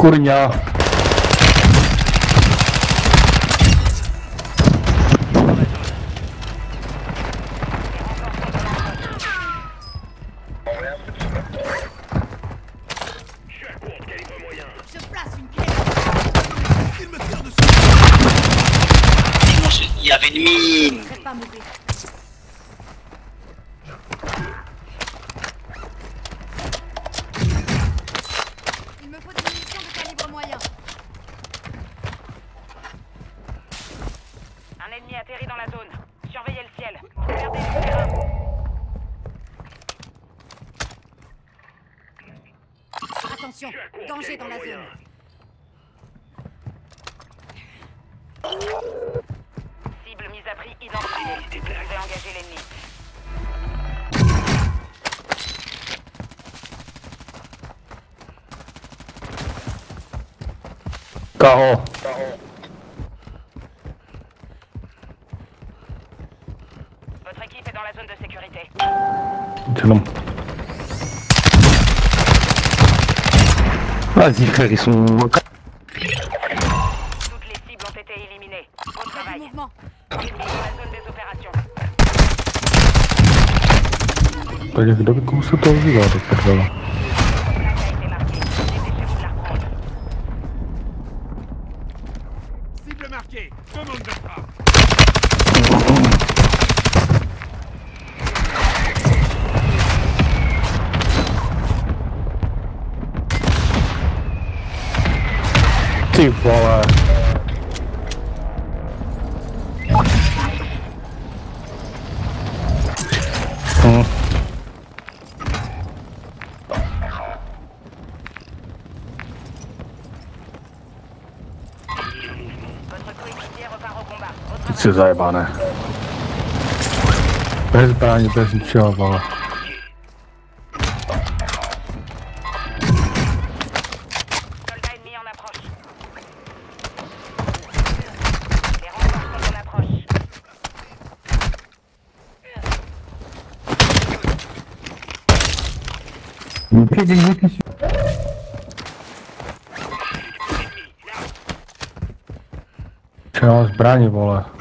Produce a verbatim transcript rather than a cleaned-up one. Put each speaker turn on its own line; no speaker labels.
Kurňa.
Il y avait une mine.
Il me faut des munitions de calibre moyen.
Un ennemi atterrit dans la zone. Surveillez le ciel. Regardez le terrain.
Attention, danger dans la zone.
Cible mise à prix identifiée. Vous pouvez engager l'ennemi.
Caro.
Votre équipe est dans la zone de sécurité.
Excellent. Vas-y frère, ils sont...
Toutes les cibles ont été éliminées. Bon
Pas de
travail.
mouvement.
Ennemi dans la zone des opérations.
Блин, когда вы кому что-то увидел, так тогда.
L'attaque a été marquée. Dépêchez-vous de la reprendre.
Cible marquée. Demande de frappe.
Ты, Вова. Hum.
Votre coéquipier repart au combat. Au travail.
Все заебаны. Без брони, без ничего, Вова.
Soldat ennemi en approche. Les renforts sont en approche.
Не пейте, не пейте. Чего с брони, Вова?